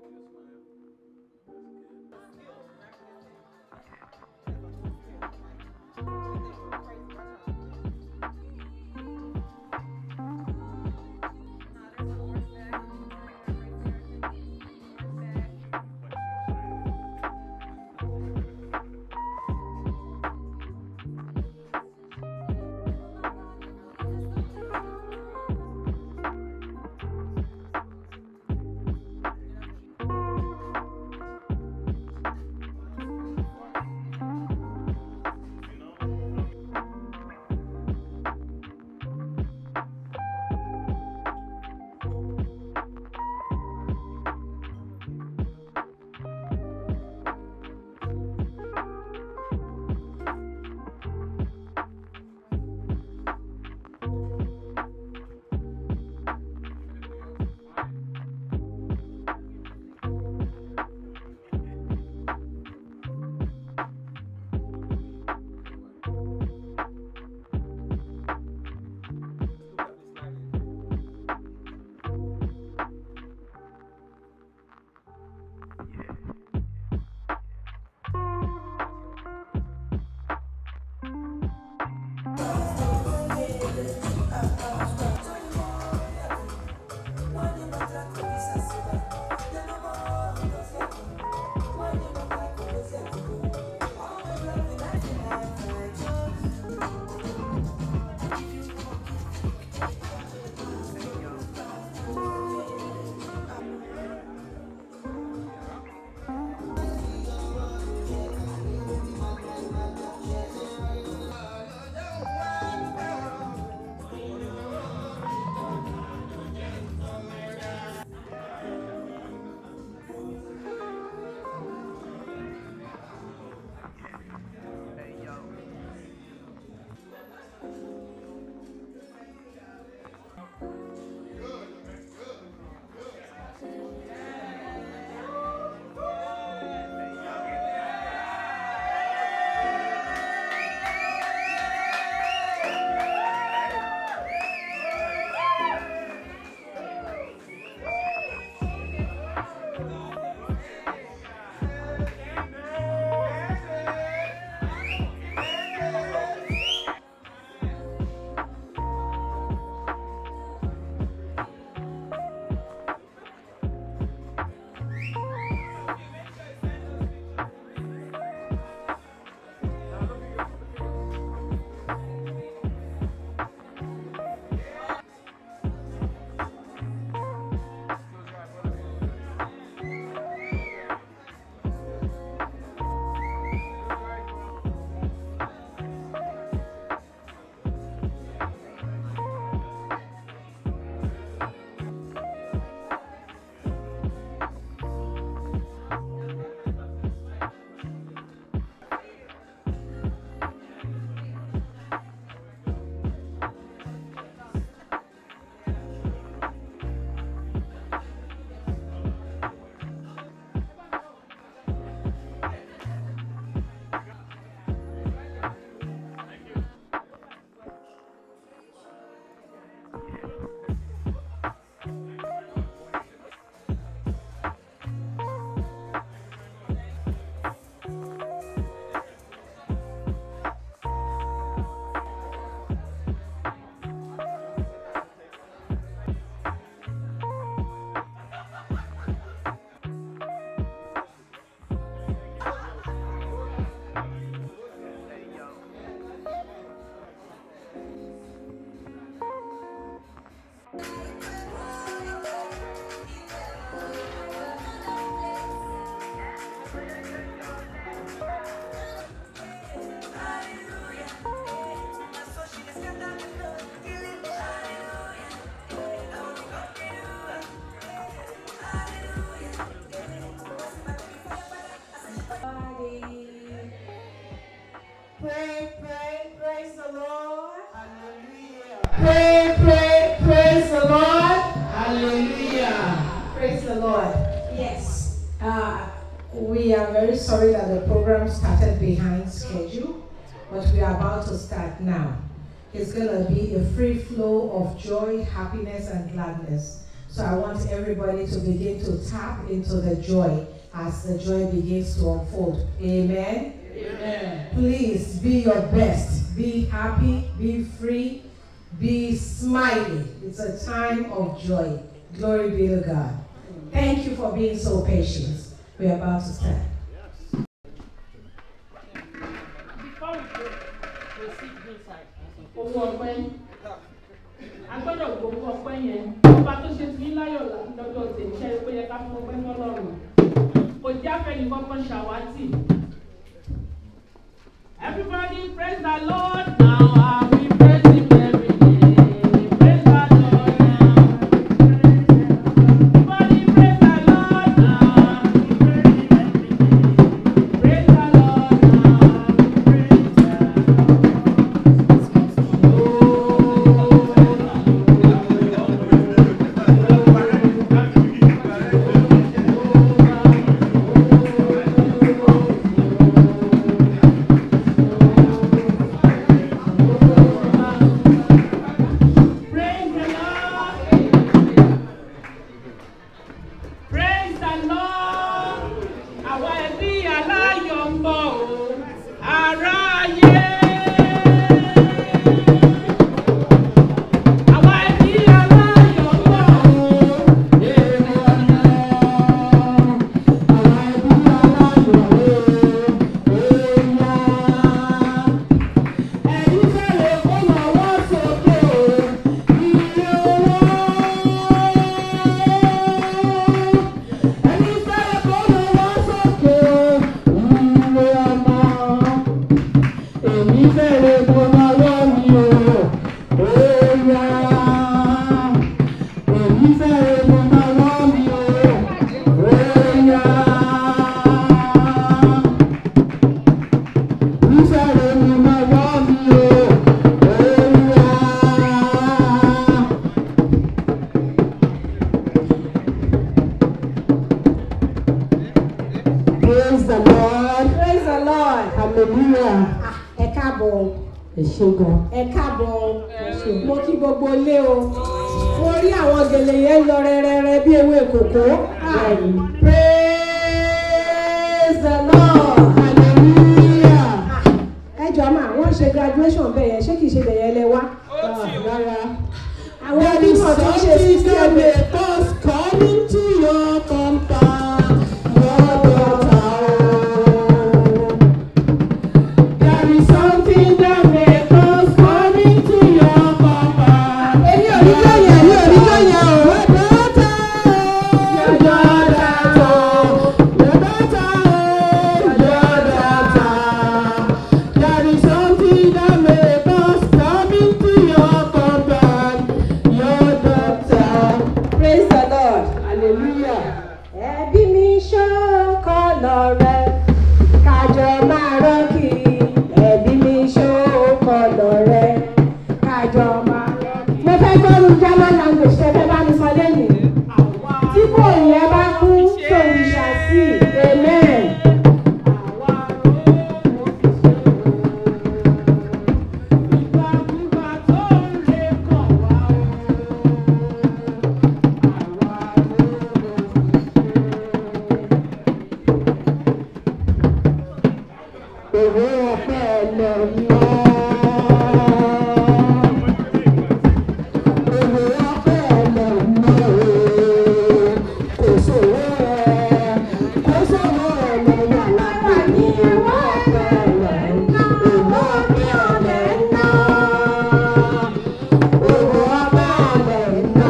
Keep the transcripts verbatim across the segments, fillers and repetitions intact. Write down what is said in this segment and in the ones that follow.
Pray, pray, praise the Lord. Hallelujah. Pray, pray, praise the Lord. Hallelujah. Praise the Lord. Yes. Uh, we are very sorry that the program started behind schedule, but we are about to start now. It's going to be a free flow of joy, happiness, and gladness. So I want everybody to begin to tap into the joy as the joy begins to unfold. Amen? Amen. Please be your best. Be happy, be free, be smiling. It's a time of joy. Glory be to God. Thank you for being so patient. We're about to start. Before we go, proceed inside. Owó ọpẹ́. A gbọ́dọ̀ gbowó ọpẹ́ yẹn. Ọba tó ṣe sí láyọ̀ lọ́dọ̀ tèmi ṣe é pé yẹ ká fún ọpẹ́ fọ́lọ́run. Kò jẹ́ àfẹ́yìn kọ́kọ́ ṣàwátì. Everybody praise the Lord now. I will praise him every day. Praise the Lord now. Everybody praise the Lord now. Praise the Lord now. Ẹ káàbọ̀ mo kí gbogbo ilé o mo rí àwọn gèlè yẹn lọ rẹ́rẹ́rẹ́ bí ewé kòkó. Praise the Lord. Hallelujah. Ẹ jọ̀ọ́ mà wọ́n ṣe graduation bẹ́ẹ̀ yẹn ṣé kìí ṣe bẹ́ẹ̀ yẹn lẹ wá. Rárá. Àwọn onímọ̀ tó ṣe sí sẹ́wọ̀n. Coming to your compound, your daughter. There is something that makes us coming to your compound. Èmi ò rí jọ́ yẹn, èmi ò rí jọ́ yẹn o. Your daughter, your daughter, your daughter, your daughter. There is something that makes us coming to your compound, your daughter. Praise the Lord. Hallelujah. Ẹbí mi ṣókọ lọ rẹ, kájọ máa rọ́ọ̀kì. Ẹbí mi ṣókọ lọ rẹ, kájọ máa rọ́ọ̀kì. Mo fẹ́ gbọ́dọ̀ German language tẹ́ fẹ́ bá mi sọ lẹ́yìn. Tí kò yẹn bá kú, so we shall see. Amen. Owó ọpẹ́ lọ yọ. Owó ọpẹ́ lọ yọ. Kò sówó ẹ̀, kò sówó ẹ̀ lọ́wọ́ lára ní owó ọpẹ́ lọ yọ. Owó ọpẹ́ lọ yọ. Owó ọpẹ́ lọ yọ.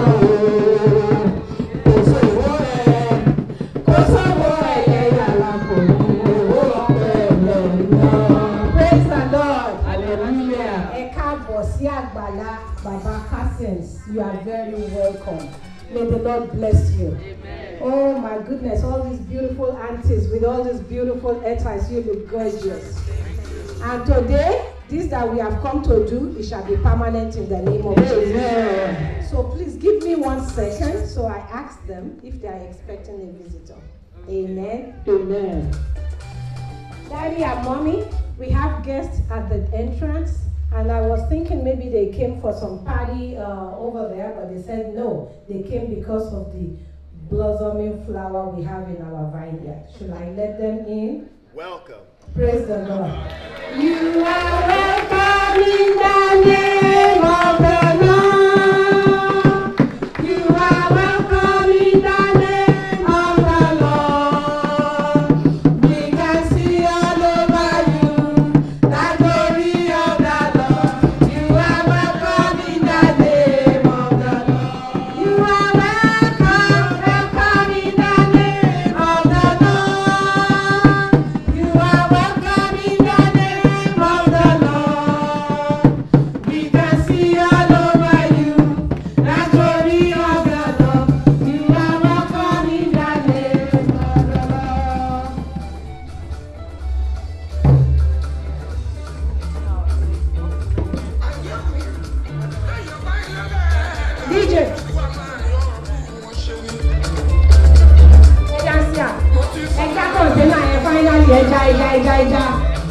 Kò sówó ẹ̀, kò sówó ẹ̀ lẹ́yà lápò ní owó ọpẹ́ lọ yọ. Praise the Lord. Hallelujah. Ẹ káàbọ̀ sí àgbàlá Baba Cousins. You are very welcome. May the Lord bless you. Amen. Oh my goodness, all these beautiful aunties with all these beautiful headties, you look gorgeous. And today, this that we have come to do, it shall be permanent in the name of Jesus. Amen. So please give me one second. So I ask them if they are expecting a visitor. Amen. Amen. Daddy and mommy, we have guests at the entrance. And I was thinking maybe they came for some party uh, over there, but they said no. They came because of the blossoming flower we have in our vineyard. Should I let them in? Welcome. Praise the Lord. You are welcome in the name of the Lord. You are welcome in the name of the Lord. We can see all over you the glory of the Lord. You are welcome in the name of the Lord. You are welcome, welcome in the name of the Lord. You are welcome in the name of the Lord. We can see all over you the glory of the Lord. You are welcome in the name of the Lord. D J. Ẹja sí à. Ẹja kọ̀ǹtẹ́nà yẹn fáínálì ẹja ẹja ẹja ẹja.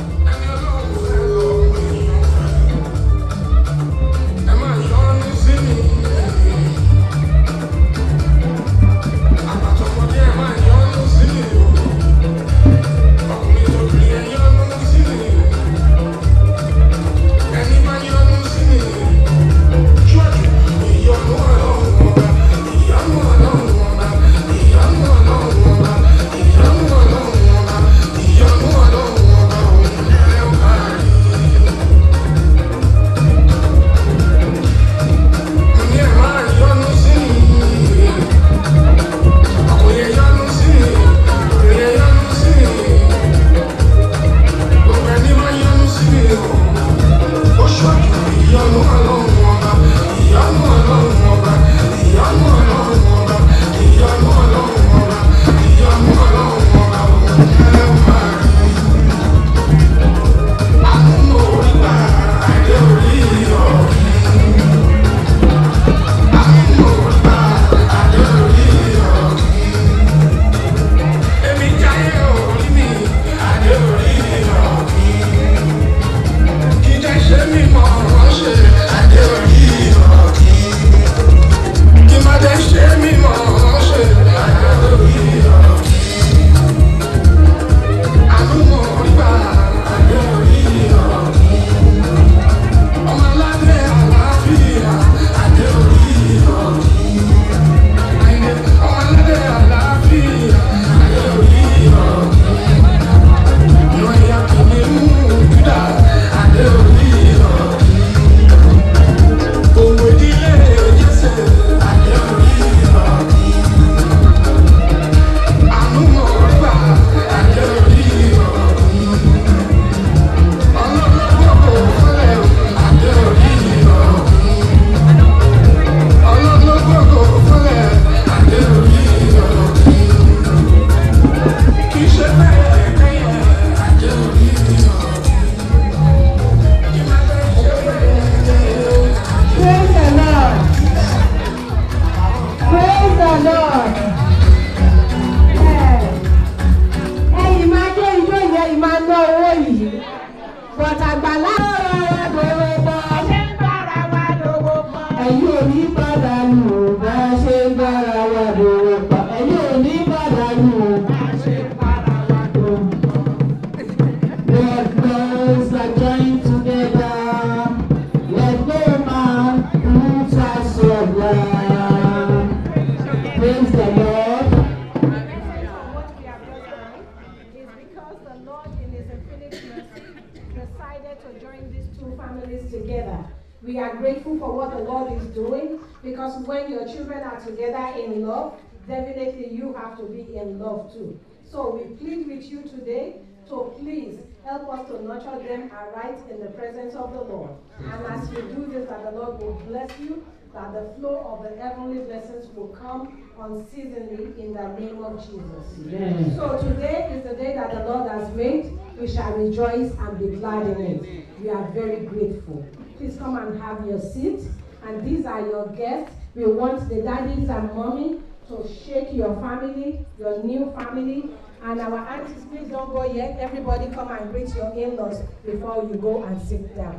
We are grateful for what the Lord is doing, because when your children are together in love, definitely you have to be in love too. So we plead with you today to please help us to nurture them aright in the presence of the Lord. And as you do this, that the Lord will bless you, that the flow of the heavenly blessings will come unceasingly in the name of Jesus. Amen. So today is the day that the Lord has made. We shall rejoice and be glad in it. We are very grateful. Please come and have your seat. And these are your guests. We want the daddies and mommy to shake your family, your new family. And our aunties, please don't go yet. Everybody come and greet your in-laws before you go and sit down.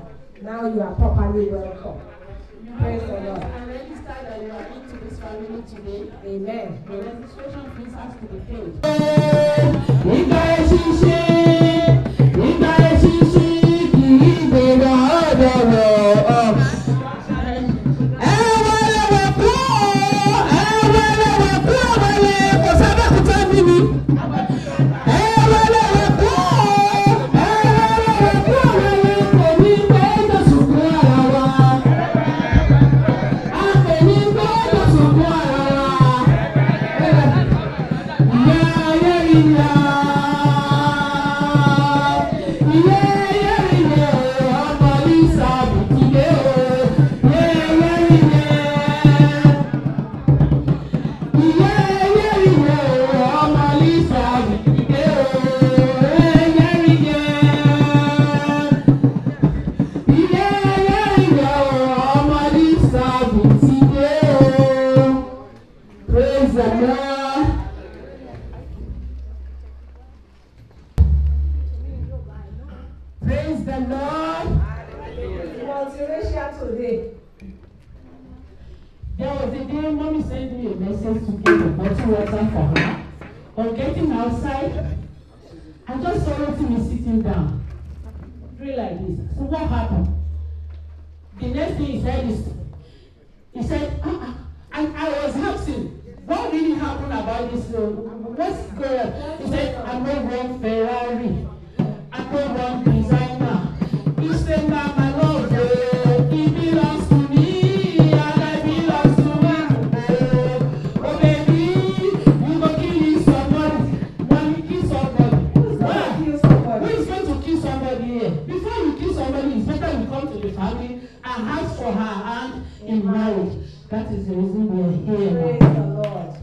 Now you are properly welcome. Praise the Lord. I registered that you are into this family today. Amen. The registration fees has to be paid. Ìgbà ṣíṣe, ìgbà ṣíṣe kì í gbèrò ọ̀dọ̀ rọ̀. Ẹ wọlé wọ̀ kú, ẹ wọlé wọ̀ kú ọ̀wọ́lé kò sábà kú tó bí mi. Ẹ wọlé wọ̀ kú, ẹ wọlé wọ̀ kú ọ̀wọ́lé kò ní pé tó sunkún ara wa. A kò ní pé tó sunkún ara wa. Yeah, yeah, yeah. Praise the Lord. Praise the Lord. Multiracial today. There was a day mommy sent me a message to get a bottle water for her. On getting outside, I just saw me sitting down. Doing like this. So what happened? The next thing he said is, he said, ah, and I was asking, what really happened about this? Uh, what's going on? He said, I made one Ferrari. I made one designer. He said, now my love, uh, he belongs to me, and I belong to him. Uh, oh baby, you go kill somebody. When you kill somebody, Who's going to kill somebody? who is going to kill somebody here? Before you kill somebody, it's better you come to the family and ask for her hand in marriage. That is the reason we are here. Praise the Lord.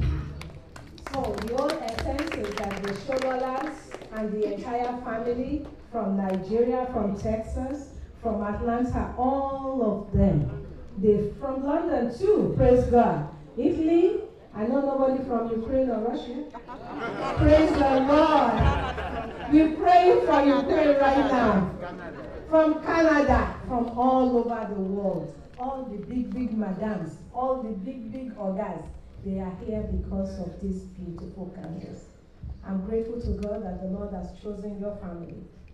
So the whole essence is that the Shogolas and the entire family from Nigeria, from Texas, from Atlanta, all of them. They from London too, praise God. Italy, I know nobody from Ukraine or Russia. Praise the Lord. We're praying for Ukraine right now. From Canada, from all over the world. All the big, big madams, all the big, big ogas, they are here because of this beautiful campus. I'm grateful to God that the Lord has chosen your family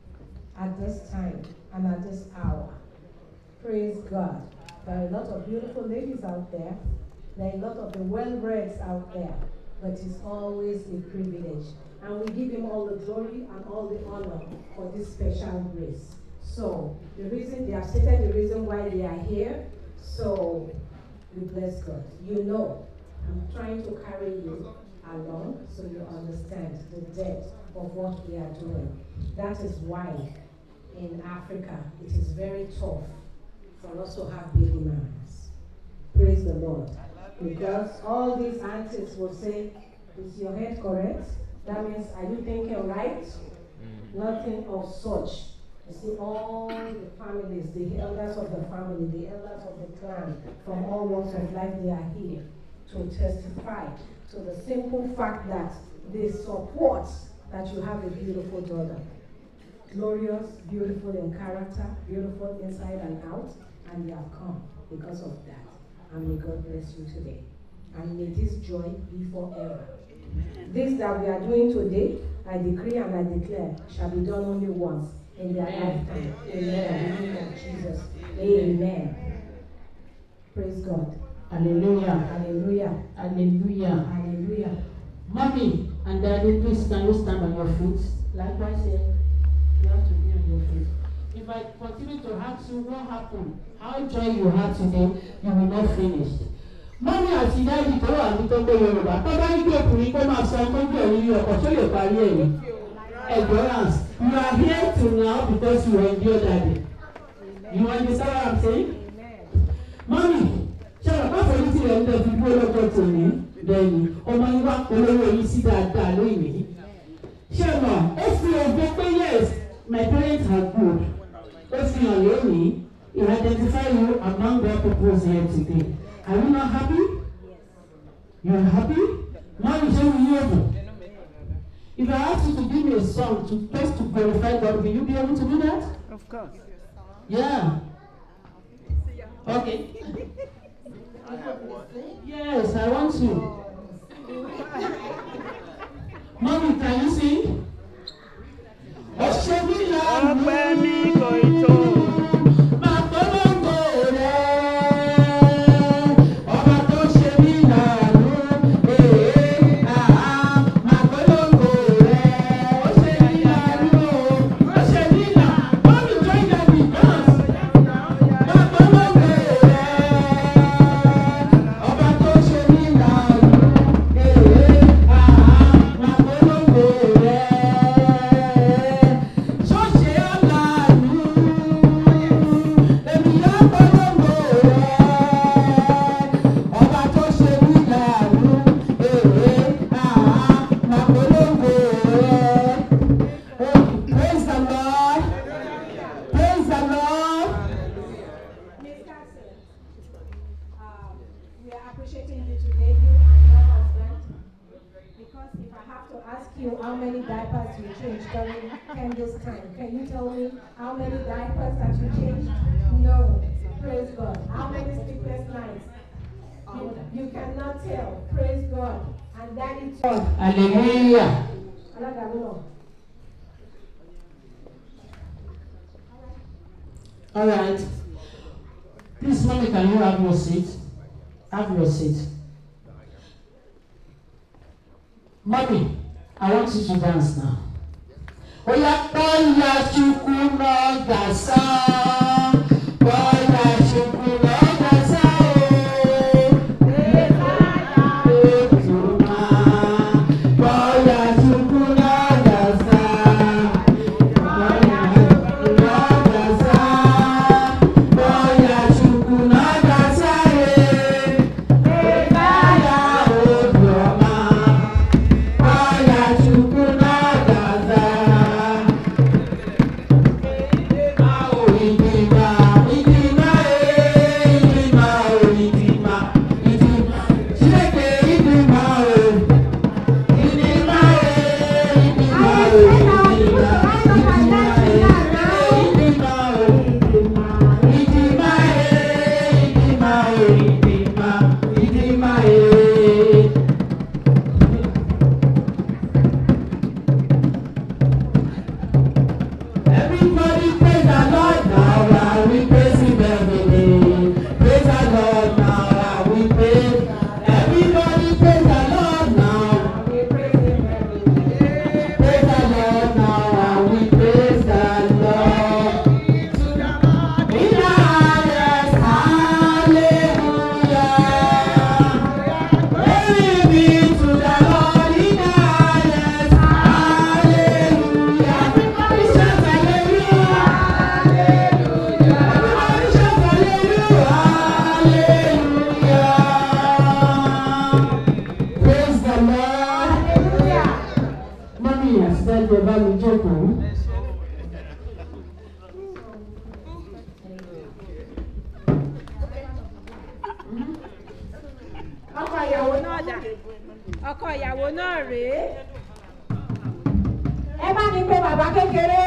at this time and at this hour. Praise God. There are a lot of beautiful ladies out there. There are a lot of the well-breds out there. But it's always a privilege. And we give him all the glory and all the honor for this special grace. So, the reason, they have stated the reason why they are here. So, we bless God. You know, I'm trying to carry you along so you understand the depth of what we are doing. That is why in Africa it is very tough for us to have baby mamas. Praise the Lord. Because all these aunties will say, is your head correct? That means, are you thinking right? Nothing of such. You see, all the families, the elders of the family, the elders of the clan, from all walks of life, they are here to testify to the simple fact that they support that you have a beautiful daughter. Glorious, beautiful in character, beautiful inside and out, and you have come because of that. And may God bless you today. And may this joy be forever. This that we are doing today, I decree and I declare, shall be done only once in their lifetime. Amen. In the name of Jesus. Amen. Praise God. Hallelujah. Hallelujah. Hallelujah. Hallelujah. Mommy and daddy, please can you stand on your feet? Likewise, eh, you have to be on your feet. If I continue to ask you what happened, how joy you had today, you will not finish. Mommy àti daddy tó wà ní tó gbé Yorùbá, tó bá ń gbé ọkùnrin kó máa sọ ọkọ gbé òní ọkọ tó lè parí ẹ̀yìn. Endurance. You are here till now because you endure daddy. You understand what I'm saying? Mommy, ṣé o bá fẹ́ ti rẹ̀ ń lọ fi gbó lọ́jọ́ tòní? Bẹ́ẹ̀ni, ọmọ yín wá polówó yín sí dáadáa lónìí. Ṣé mo, ó fi ògbó pé yes, my parents are good. Ó fi hàn lónìí, he identify you among the people here today. Are you not happy? You are happy? Mommy, ṣé o yí ògùn? If I ask you to give me a song to just to glorify God, will you be able to do that? Of course. Yeah. Okay. I have one. Yes, I want to. Mommy, can you sing? Ọpẹ́ mi kò tó. Máa polongo rẹ̀, ọba tó ṣe mí láàánú. Ee, àá, máa polongo rẹ̀, ó ṣe mí láàánú, ó ṣe mí láàánú. Mommy, join them in dance. Máa polongo rẹ̀, ọba tó ṣe mí láàánú. Ee, àá, máa polongo rẹ̀. How many diapers you changed during Candace's time? Can you tell me how many diapers that you changed? No. Praise God. How many sleepless nights? You, you cannot tell. Praise God. And that is God. Hallelujah. All right. Please, mommy, can you have your seat? Have your seat. Mommy, I want you to dance now. Oya boya chukuna gasa, boya chukuna gasa o. Etuma, boya chukuna gasa, boya chukuna gasa, boya chukuna gasa e. Etaya odoma. Ọkọ ìyàwó náà rèé. Ẹ bá mi pe bàbá kékeré.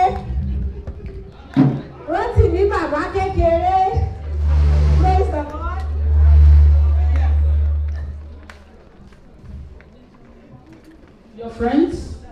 Rántí mi bàbá kékeré. Praise the Lord. Your friends?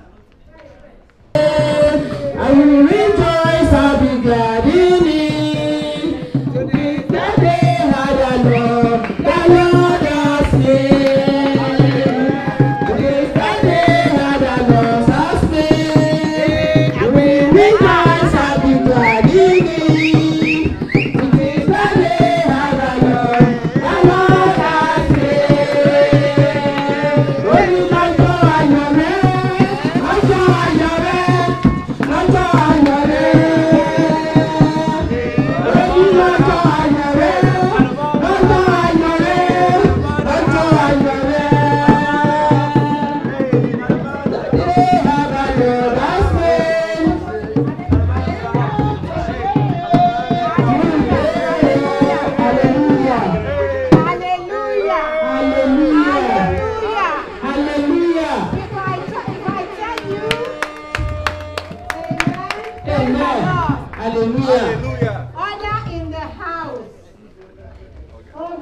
I will rejoice, I'll be glad in it. That day had a love, the Lord has made. That day had a love, has made. I will rejoice, I'll be glad in it. That day had a love, the Lord has made. When you like go, I know it. Lọ́jọ́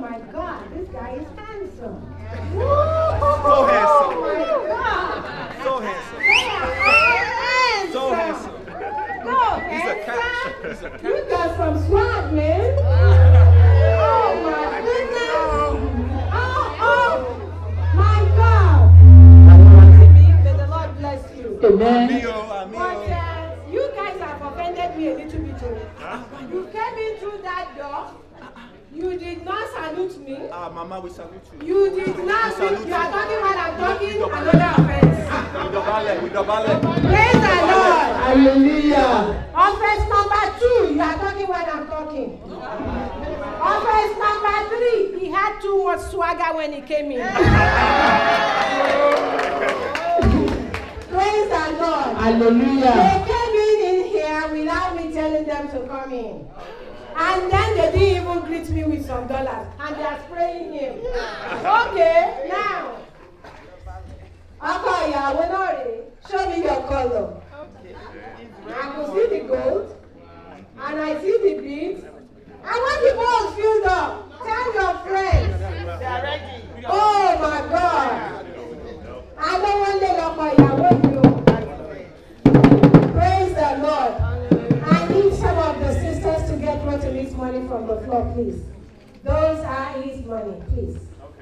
my God, this guy is handsome. So handsome. Oh my God. So handsome. handsome. So handsome. No, He's a cat. handsome. He's a cat. You got some swag, man. Oh my goodness. Oh, oh, my God. May the Lord bless you. Amen. Amigo, But amigo. uh, you guys have offended me a little bit. oh. You came in through that door. You did not salute me. Ah, Mama, we salute you. You did not. We salute You are talking while I'm talking. We double Another offense. We double it. We double it. Praise the Lord. Hallelujah. Offense number two. You are talking while I'm talking. Offense number three. He had too much swagger when he came in. Praise the Lord. Hallelujah. They came in in here without me telling them to come in. And then they didn't even greet me with some dollars. And they are spraying him. Okay, now. Okay, yeah, we're not ready. Show me your color. I can see the gold. And I see the beads. I want the balls filled up. Tell your friends. Oh my God. I don't want to look for you. Praise the Lord. I need some of the sisters to get Rotimi's money from the floor, please. Those are his money, please.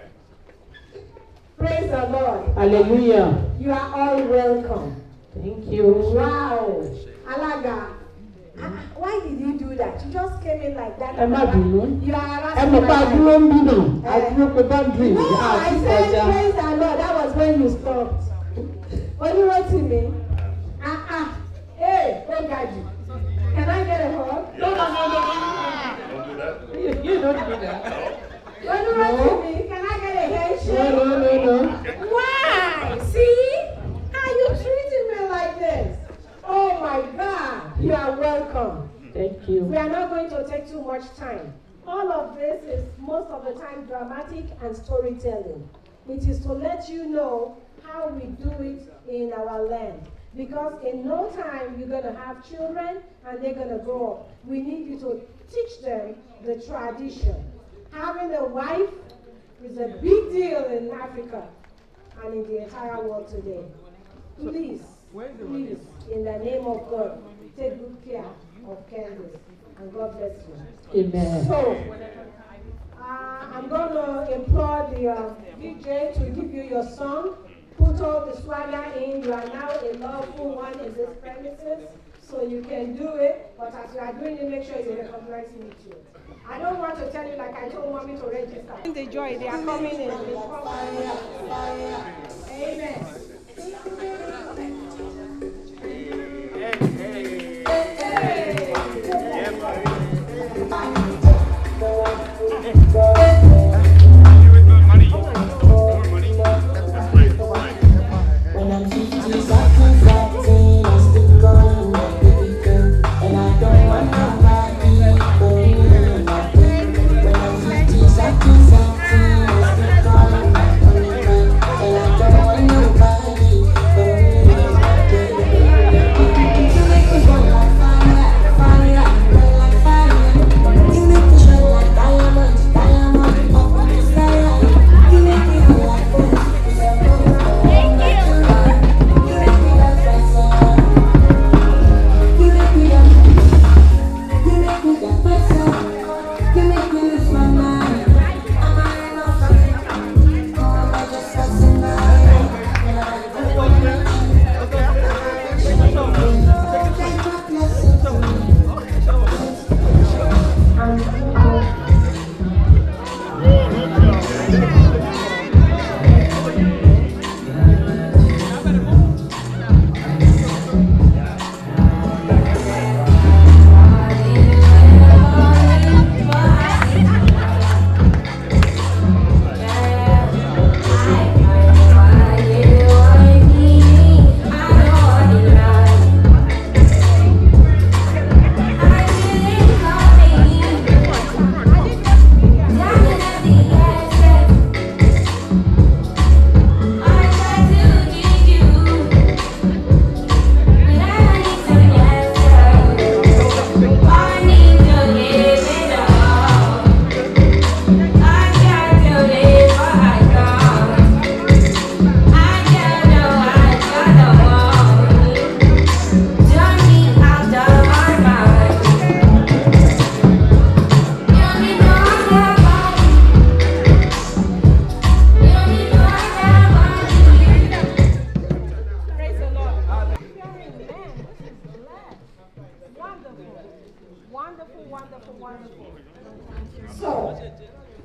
Praise the Lord. Hallelujah. You are all welcome. Thank you. Wow. Alaga. Ah, why did you do that? You just came in like that. Ẹ má bínú. You are Ẹ harassing mọ̀ my pé a life. dúró ń bí náà. A dúró pé boundary. No, A I ti said kọjá. praise the Lord. That was when you stopped. Olúrótìmí. Ah ah. Hey, oh God. Can I get a hug? No, no, no, no. You, you don't do that. Olúrótìmí, can I get a handshake? No, no, no, no. Why? See? How you treating me like this? Oh my God. You are welcome. Thank you. We are not going to take too much time. All of this is most of the time dramatic and storytelling. It is to let you know how we do it in our land. Because in no time you're going to have children and they're going to grow up. We need you to teach them the tradition. Having a wife is a big deal in Africa and in the entire world today. Please, please, in the name of God, take good care of Candace, and God bless you. Amen. So, uh, I'm going to implore the uh, D J to give you your song. Put all the swagger in. You are now a lawful one in this premises, so you can do it. But as you are doing it, make sure you recognize me too. I don't want to tell you like I told mommy to register. The joy, they are coming in. Amen. Hey, hey. Yeah, buddy. When I'm fifty, something, something, I still calling my baby girl, and I don't want nobody going nothing. When I'm fifty, something, something, I still calling my baby girl, and I don't want nobody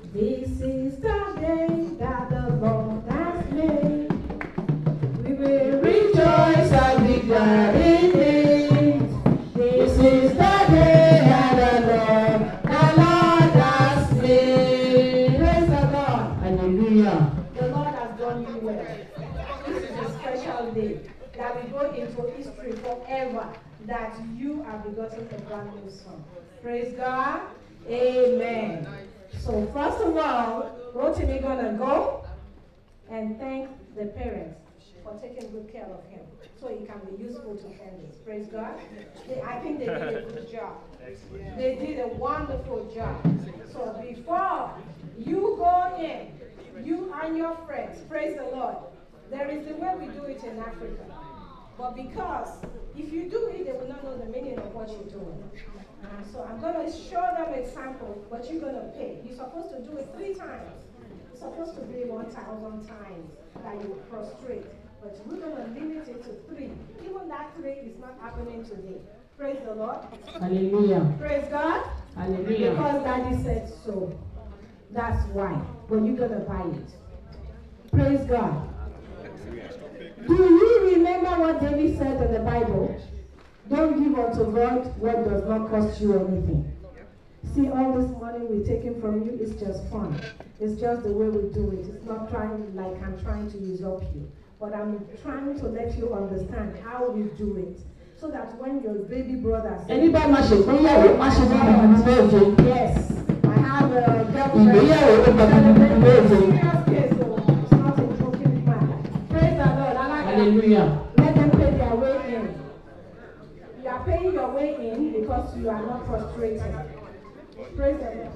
This is the day that the Lord has made. We will rejoice and be glad in it. This is the day that the Lord, the Lord has made. Praise the Lord. Hallelujah. The Lord has done you well. This is a special day that we go into history forever, that you have begotten a brand new son. Praise God. Amen. So first of all, Rotimi gonna go and thank the parents for taking good care of him, so he can be useful to Candace. Praise God. They, I think they did a good job. They did a wonderful job. So before you go in, you and your friends, praise the Lord. There is the way we do it in Africa. But because if you do it, they will not know the meaning of what you're doing. Uh, so I'm going to show them a sample, but you're going to pay. You're supposed to do it three times. It's supposed to be one thousand times that you prostrate. But we're going to limit it to three. Even that three is not happening today. Praise the Lord. Hallelujah. Praise God. Hallelujah. Because Daddy said so. That's why. But you're going to buy it. Praise God. Do you remember what David said in the Bible? Don't give unto God what does not cost you anything. See, all this money we're taking from you is just fun. It's just the way we do it. It's not trying like I'm trying to usurp you. But I'm trying to let you understand how we do it. So that when your baby brother says, Anybody má ṣe ìgbéyàwó má ṣe bí ọmọ méje. yes, I have a girlfriend. Ìgbéyàwó ó bàbá mi méje. Serious case, so it's not a joking matter. Praise the Lord. I like that. Hallelujah. Let them pay their way in. You are paying your way in because you are not frustrated. Praise the Lord.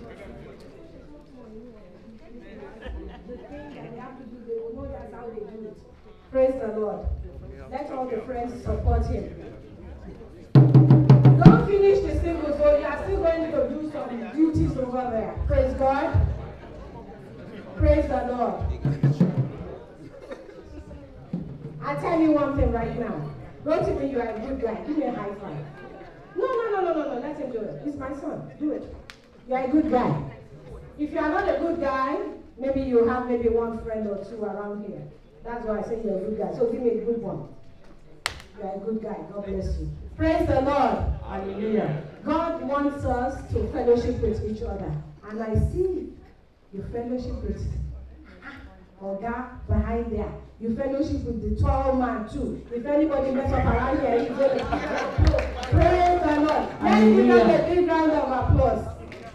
The thing that they have to do, they will know that's how they do it. Praise the Lord. Let all the friends support him. Don't finish the single, so you are still going to do some duties over there. Praise God. Praise the Lord. I'll tell you one thing right now. Rotimi, you are a good guy. Give me a high five. No, no, no, no, no, no. Let him do it. He's my son. Do it. You are a good guy. If you are not a good guy, maybe you have maybe one friend or two around here. That's why I say you're a good guy. So give me a good one. You are a good guy. God bless you. Praise the Lord. Hallelujah. God wants us to fellowship with each other. And I see you fellowship with Oga behind there. You fellowship with the tall man too. If anybody mess up around here, you go to praise the Lord. Let's give them a big round of applause.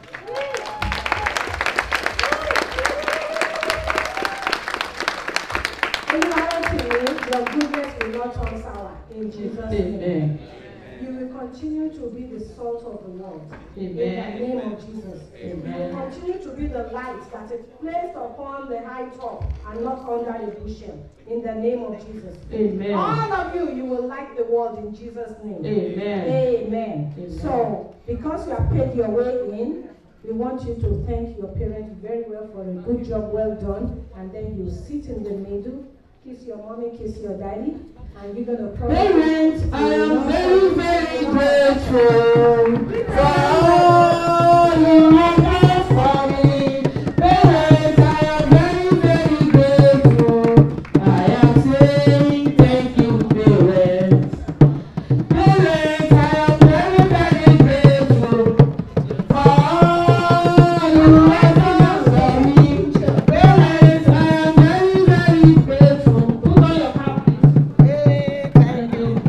In reality, your goodness will not turn sour in Jesus' name. Amen. You will continue to be the salt of the world. Amen. In the name of Jesus. Amen. You will continue to be the light that is placed upon the high top and not under a bushel. In the name of Jesus. Amen. All of you, you will light the world in Jesus' name. Amen. Amen. Amen. So, because you have paid your way in, we want you to thank your parents very well for a good job well done. And then you sit in the middle, kiss your mommy, kiss your daddy. And you're gonna Parents, I am very, very grateful for all you have done for me. Parents, I am very, very grateful. I am saying thank you, parents. Parents, I am very, very grateful for all you have done for me. Parents, I am very, very grateful. Put on your cap, please. Thank you.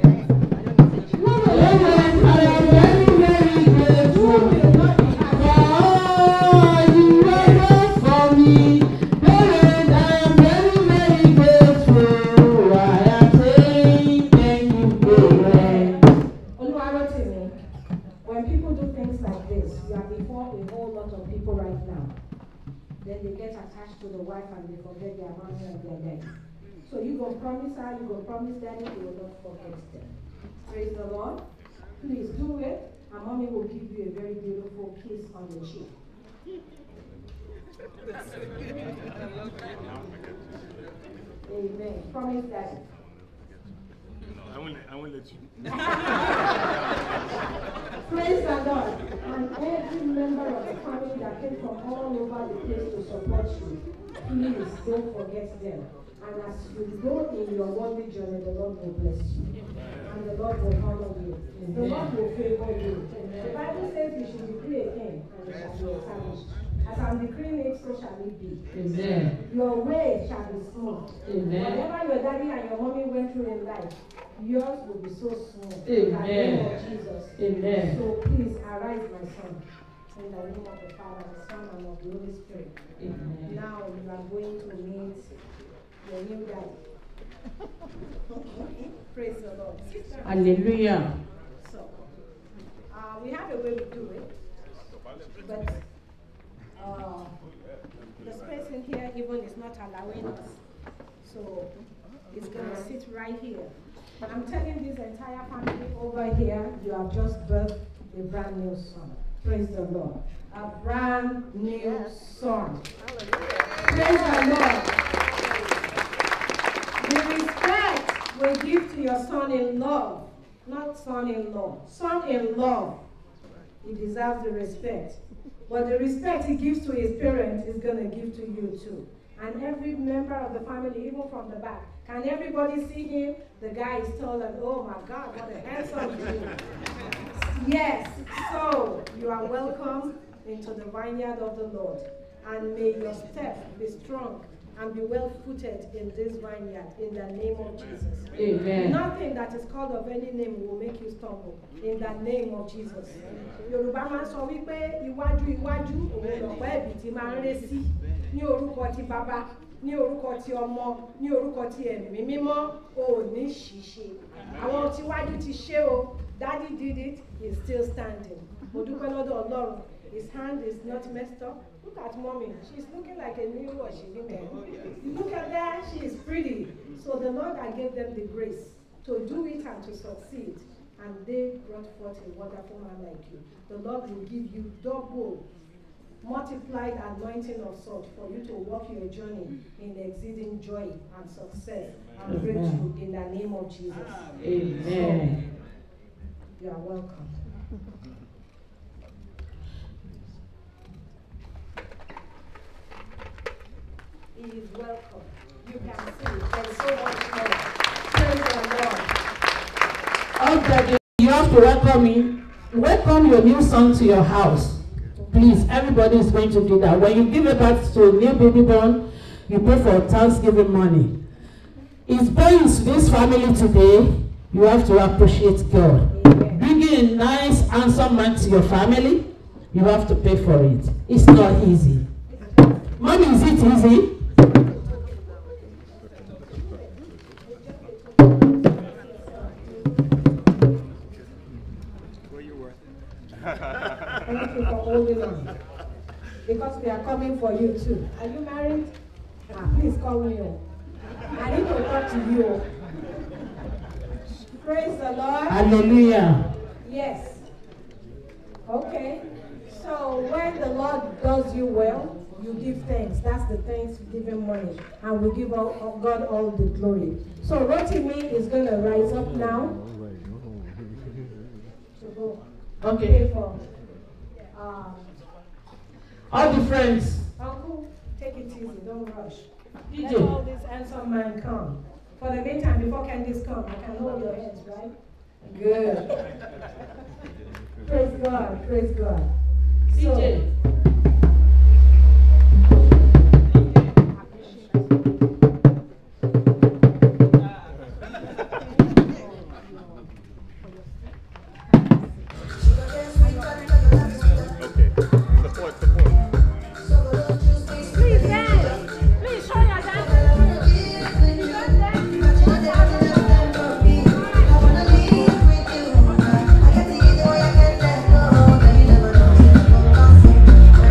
Parents, I am very, very grateful for all you have done for me. Parents, I am very, very grateful. I am saying thank you, parents. Oluwarotimi, when people do things like this, you are before a whole lot of people right now. Then they get attached to the wife and they forget their mommy and their daddy. So you go promise her, you go promise daddy, you will not forget them. Praise the Lord. Please do it, and mommy will give you a very beautiful kiss on the cheek. Amen. Promise daddy. I won't, I won't let you. Praise the Lord. And every member of the family that came from all over the place to support you, please don't forget them. And as you go in your worldly journey, the Lord will bless you. And the Lord will honor you. The Lord will favor you. The Bible says you should decree a thing and it shall be established. As I'm decreeing it, so shall it be. Amen. Your way shall be smooth. Amen. Whatever your daddy and your mommy went through in life, yours will be so smooth. Amen. In the name of Jesus. Amen. So please arise, my son. In the name of the Father, the Son, and of the Holy Spirit. Amen. Now you are going to meet your new daddy. Praise the Lord. Hallelujah. So, uh, we have a way to do it, but uh, the space in here even is not allowing us. So, it's going to sit right here. I'm telling this entire family over here, you have just birthed a brand new son. Praise the Lord. A brand new son. Praise the Lord. The respect we give to your son-in-law, not son-in-law, son-in-law, he deserves the respect. But the respect he gives to his parents is going to give to you too. And every member of the family, even from the back, can everybody see him? The guy is tall and, oh my God, what a handsome dude. Yes, so you are welcome into the vineyard of the Lord. And may your step be strong and be well-footed in this vineyard in the name of Jesus. Amen. Nothing that is called of any name will make you stumble in the name of Jesus. Yorùbá máa sọ wípé iwájú iwájú òun lọ̀pọ̀ ẹ̀bì tí máa ń ré sí ní orúkọ ti bàbá, ní orúkọ ti ọmọ, ní orúkọ ti ẹ̀mí mímọ́, ò ní ṣìṣe. Àwọn tíwájú ti ṣe o, Daddy did it, he's still standing. Mo dúpẹ́ lọ́dọ̀ Ọlọ́run, his hand is not messed up. Look at mommy, she's looking like a new Washington. Look at that, she is pretty. So the Lord, I gave them the grace to do it and to succeed. And they brought forth a wonderful man like you. The Lord will give you double, multiplied anointing of salt for you to walk your journey in exceeding joy and success and breakthrough in the name of Jesus. Amen. So, you are welcome. He is welcome. You can see there's so much more. Praise the Lord. Okay, you have to welcome me. Welcome your new son to your house. Please, everybody is going to do that. When you give a birth to a new baby born, you pay for Thanksgiving money. It's born to this family today. You have to appreciate God. Amen. Bringing a nice, handsome man to your family, you have to pay for it. It's not easy. Mommy, is it easy? Thank you for holding on. Because we are coming for you too. Are you married? Ah, please call me. I need to talk to you. Praise the Lord. Hallelujah. Yes. Okay. So when the Lord does you well, you give thanks. That's the Thanksgiving money. And we give all, all God all the glory. So Rotimi is going to rise up now. To go. Okay. Pay for, um, All the friends. Uncle, take it easy. Don't rush. D Let J. all this handsome man come. For the meantime, before Candice come, I can hold your hands, right? Good. Praise God. Praise God. D J. Okay. Support, support. Please dance. Please show your dance. I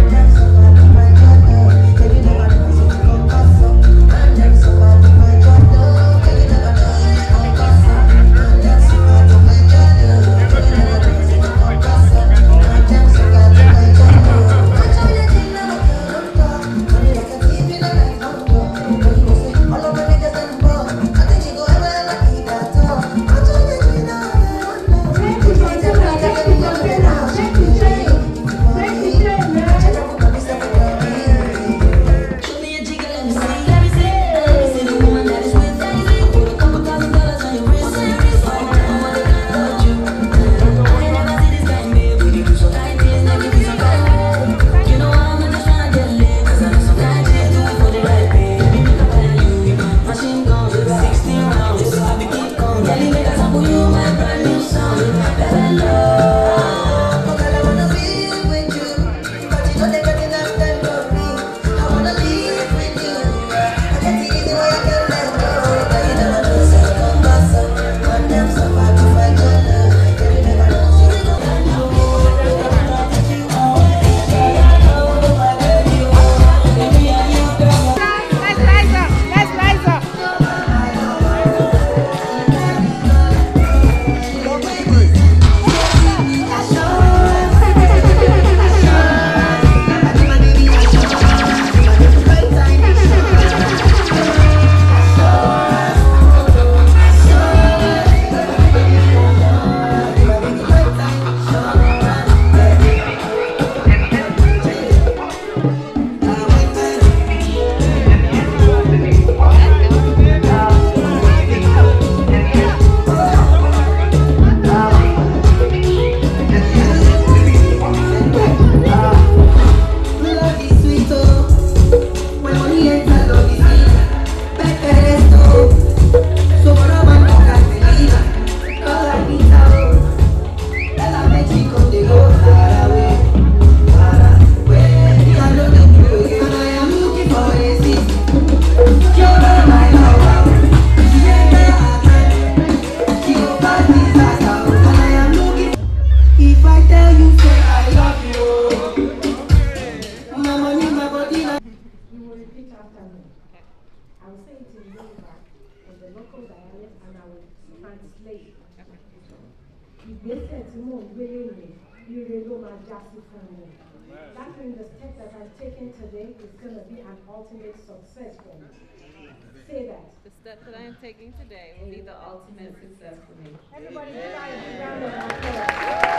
will repeat after me. I will say it in Yoruba, in the local dialect, and I will translate. Ìgbésẹ̀ tí mò ń gbé lónìí, ire ló máa já sí fún mi. That means the step that I'm taking today is going to be an ultimate success for me. Say that. The step that I am taking today will be the ultimate success for me. Everybody give out a big round of applause.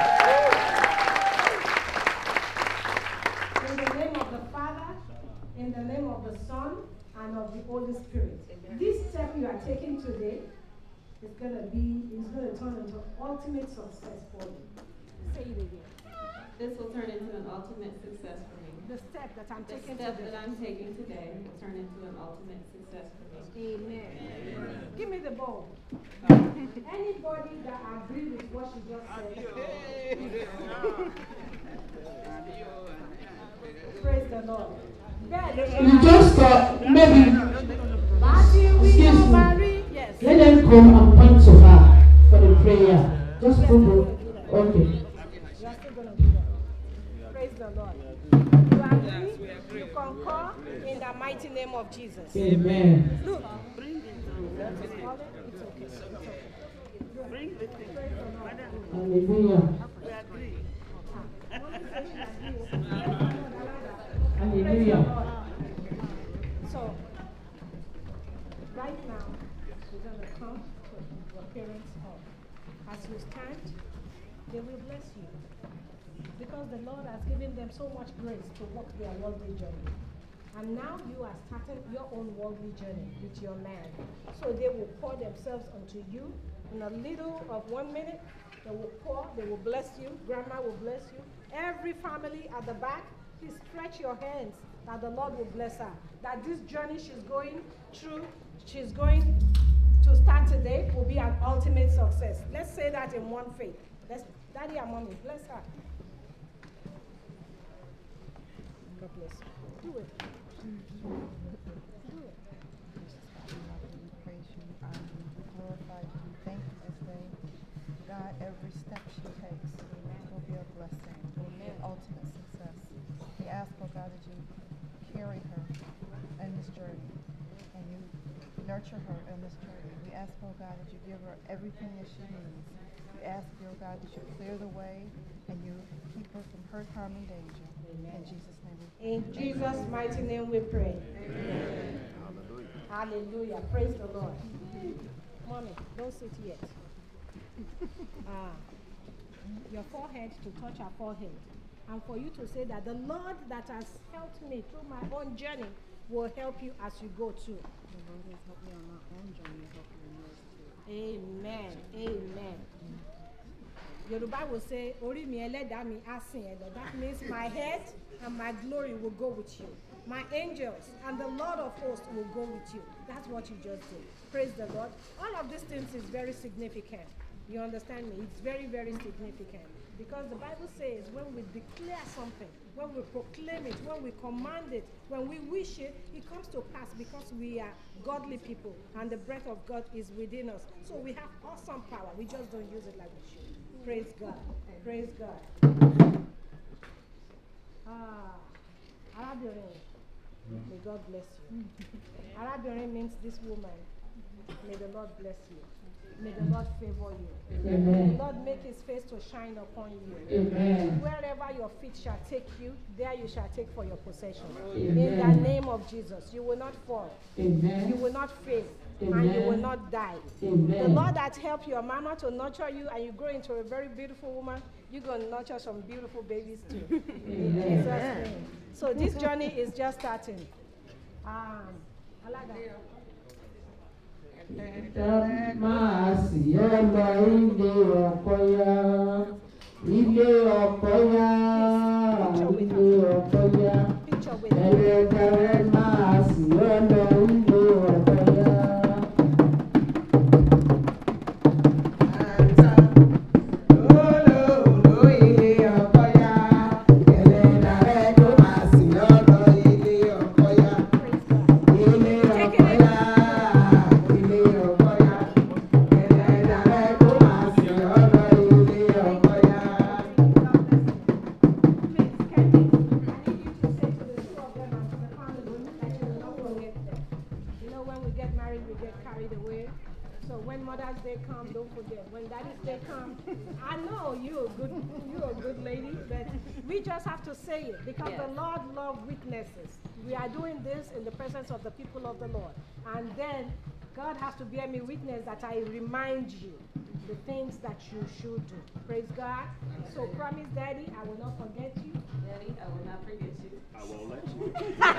In the name of the Father, in the name of the Son, and of the Holy Spirit. Amen. This step you are taking today is going to be, is going to turn into ultimate success for you. Say it again. This will turn into an ultimate success for me. The step that I'm The taking step today. that I'm taking today will turn into an ultimate success for me. Amen. Amen. Give me the ball. Anybody that agrees with what she just said. Praise the Lord. We just thought maybe, excuse me, yes. let them come and point to her for the prayer. Just put it. Okay. You are still going to do that. Praise the Lord. You agree? You concur in the mighty name of Jesus. Amen. Look. It's okay. It's okay. Bring the thing. Hallelujah. Hallelujah. So, right now, we're going to come to your parents' home. As you stand, they will bless you. Because the Lord has given them so much grace to walk their worldly journey. And now you are starting your own worldly journey with your man. So they will pour themselves onto you in a little of one minute. They will pour, they will bless you. Grandma will bless you. Every family at the back, please stretch your hands that the Lord will bless her. That this journey she's going through, she's going to start today, will be an ultimate success. Let's say that in one faith. Let's, Daddy and Mommy, bless her. God bless you. Do it. Do it. We praise you, honor you, we glorify you, we thank you this day. God, every step she takes will be a blessing, will be an ultimate success. We ask, oh God, that you carry her in this journey and you nurture her in this journey. We ask, oh God, that you give her everything that she needs. We ask, oh God, that you clear the way and you keep her from hurt, harm, and danger. In Jesus' name we pray. In Jesus' mighty name we pray. Amen. Hallelujah. Hallelujah. Praise the Lord. Mommy, don't sit yet. Ah, your forehead to touch her forehead. And for you to say that the Lord that has helped me through my own journey will help you as you go too. The Lord has helped me on my own journey, help me in yours too. Amen. Amen. Yoruba will say, Ori mi eleda mi asin edo. That means my head and my glory will go with you. My angels and the Lord of hosts will go with you. That's what you just did. Praise the Lord. All of these things is very significant. You understand me? It's very, very significant. Because the Bible says when we declare something, when we proclaim it, when we command it, when we wish it, it comes to pass because we are godly people and the breath of God is within us. So we have awesome power. We just don't use it like we should. Praise God. Praise God. Ah, Arábìnrin, may God bless you. Arábìnrin means this woman. May the Lord bless you. May the Lord favor you. Amen. May the Lord make his face to shine upon you. Amen. Wherever your feet shall take you, there you shall take for your possession. Amen. In the name of Jesus, you will not fall. Amen. You will not fail. Amen. And you will not die. Amen. The Lord that helped your mama to nurture you and you grow into a very beautiful woman, you're going to nurture some beautiful babies too. In Jesus' name. So this journey is just starting. Um, Alaga. Máa sì ọ́ lọ ilé ọkọ yá, ilé ọkọ yá, ilé ọkọ yá. Picture with me. Ẹlẹ́dàá máa sì ọ́ lọ ilé ọkọ yá. Àtà olóòlò ilé ọkọ yá, ẹlẹ́dàá tó máa sì ọ́ lọ ilé ọkọ yá. Ilé ọkọ yá. Please, Candy, I need you to say to the two of them and to the family, carried away. So when Mother's Day comes, don't forget. When Daddy's Day comes, I know you're a good, you're a good lady, but we just have to say it because Yes. the Lord loves witnesses. We are doing this in the presence of the people of the Lord, and then God has to bear me witness that I remind you the things that you should do. Praise God. So promise, Daddy, I will not forget you. Daddy, I will not forget you. I won't let you.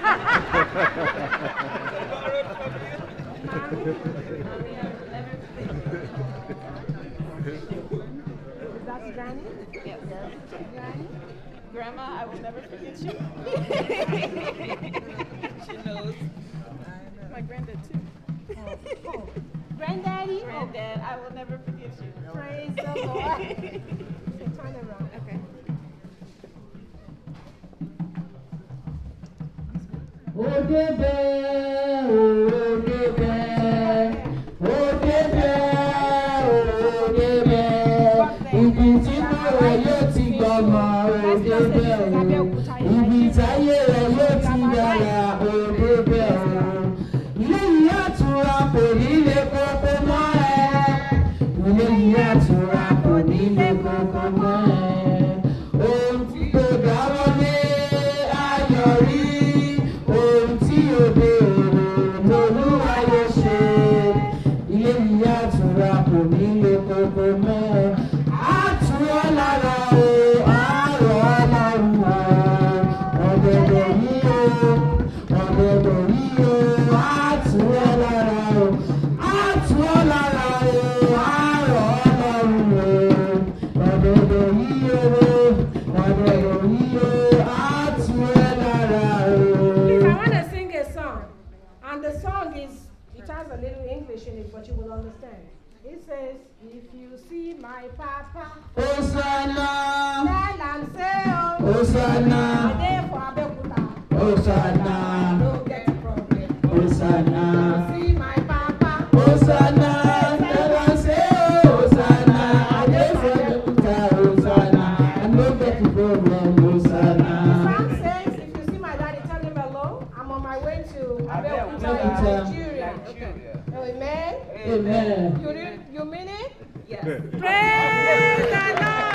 Mommy, Mommy, I will never forget you. is that Granny? Yes. Granny? Grandma, I will never forget you. She knows. My granddad too. Oh, Granddaddy? Granddad, I will never forget you. Oh, praise the Lord. So turn around. Okay. Odebe, odebe, odebe, odebe. Ibi tí mo rẹ̀ yóò ti gbọmọ odebe o. Ibi táyé rẹ̀ yóò ti dára odebe o. Ilé yìí àtúrà kò ní lè kókó mọ́ ẹ. Ilé yìí àtúrà kò ní lè kókó mọ́ ẹ. Ohun tí kò dáwọ́lé ayọ̀ rí. Ohun tí òde òru lolúwa yóò ṣe. Ilé yìí àtúrà kò ní lè kókó mọ́ ẹ. Àtúrọ̀ lára o, àárọ̀ ọlọ́run o. Ọ̀gẹ̀dẹ̀ yìí o, ọ̀gẹ̀dẹ̀ yìí o. Àtúrọ̀ lára o, àtúrọ̀ lára o. Àárọ̀ ọlọ́run o. Ọ̀gẹ̀dẹ̀ yìí o, ọ̀gẹ̀dẹ̀ yìí o. Àtúrọ̀ lára o. Please, I want to sing a song. And the song is, it has a little English in it, but you will understand. It says, if you see my papa, Hosanna, tell and say, oh, Hosanna, I dey for Abeokuta. Hosanna, No get problem. Hosanna, See my papa. Hosanna, tell us say Hosanna, I dey for Abeokuta, Hosanna, I no get the problem, The Hosanna. song says, if you see my daddy, tell him hello. I'm on my way to Abeokuta, Abeokuta. Nigeria. Oh, amen. Amen. You, re- you mean it? Yes. Praise the Lord.